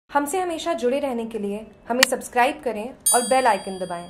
हमसे हमेशा जुड़े रहने के लिए हमें सब्सक्राइब करें और बेल आइकन दबाएं।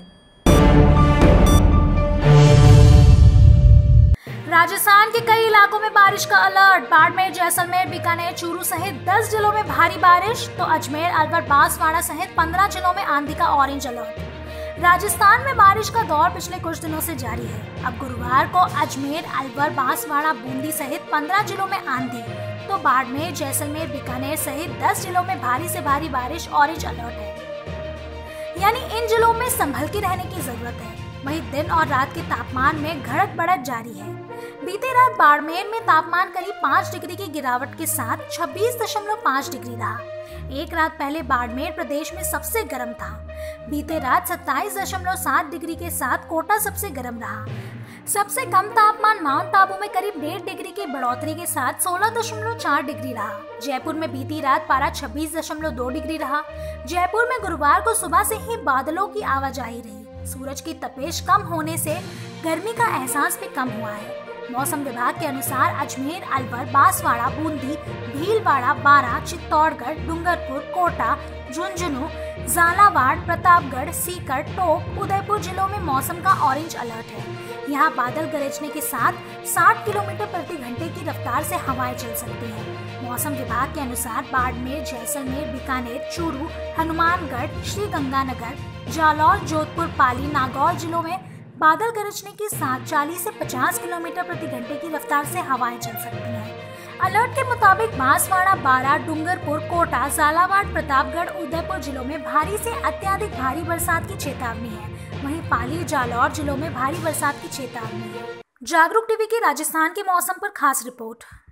राजस्थान के कई इलाकों में बारिश का अलर्ट। बाड़मेर, जैसलमेर, बीकानेर, चूरू सहित 10 जिलों में भारी बारिश तो अजमेर, अलवर, बांसवाड़ा सहित 15 जिलों में आंधी का ऑरेंज अलर्ट। राजस्थान में बारिश का दौर पिछले कुछ दिनों से जारी है। अब गुरुवार को अजमेर, अलवर, बांसवाड़ा, बूंदी सहित 15 जिलों में आंधी तो बाड़मेर, जैसलमेर, बीकानेर सहित 10 जिलों में भारी से भारी बारिश ऑरेंज अलर्ट है, यानी इन जिलों में संभल के रहने की जरूरत है। वहीं दिन और रात के तापमान में घटत बढ़त जारी है। बीते रात बाड़मेर में तापमान करीब 5 डिग्री की गिरावट के साथ 26.5 डिग्री रहा। एक रात पहले बाड़मेर प्रदेश में सबसे गर्म था। बीते रात 27.7 डिग्री के साथ कोटा सबसे गर्म रहा। सबसे कम तापमान माउंट आबू में करीब 1.5 डिग्री की बढ़ोतरी के साथ 16.4 डिग्री रहा। जयपुर में बीती रात पारा 26.2 डिग्री रहा। जयपुर में गुरुवार को सुबह से ही बादलों की आवाजाही रही। सूरज की तपिश कम होने से गर्मी का एहसास भी कम हुआ है। मौसम विभाग के अनुसार अजमेर, अलवर, बांसवाड़ा, बूंदी, भीलवाड़ा, बारां, चित्तौड़गढ़, डूंगरपुर, कोटा, झुंझुनू, झालावाड़, प्रतापगढ़, सीकर, टोंक, उदयपुर जिलों में मौसम का ऑरेंज अलर्ट है। यहाँ बादल गरजने के साथ 60 किलोमीटर प्रति घंटे की रफ्तार से हवाएं चल सकती हैं। मौसम विभाग के अनुसार बाड़मेर, जैसलमेर, बीकानेर, चूरू, हनुमानगढ़, श्रीगंगानगर, जालौर, जोधपुर, पाली, नागौर जिलों में बादल गरजने के साथ 40 से 50 किलोमीटर प्रति घंटे की रफ्तार से हवाएं चल सकती हैं। अलर्ट के मुताबिक बांसवाड़ा, बारां, डूंगरपुर, कोटा, झालावाड़, प्रतापगढ़, उदयपुर जिलों में भारी से अत्यधिक भारी बरसात की चेतावनी है। वहीं पाली, जालौर जिलों में भारी बरसात की चेतावनी है। जागरूक टीवी की राजस्थान के मौसम पर खास रिपोर्ट।